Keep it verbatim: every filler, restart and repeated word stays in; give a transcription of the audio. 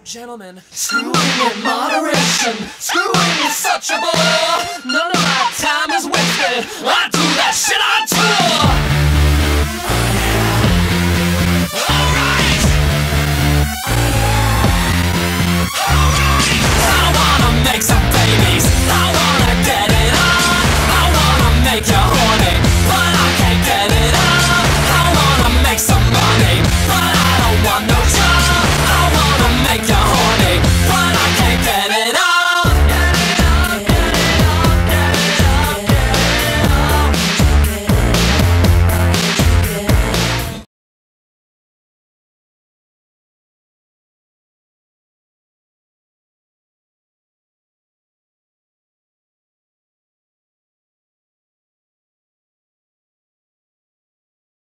Gentlemen, screwing in moderation. Screwing is such a bore. None of my time is wasted. I do that shit on tour.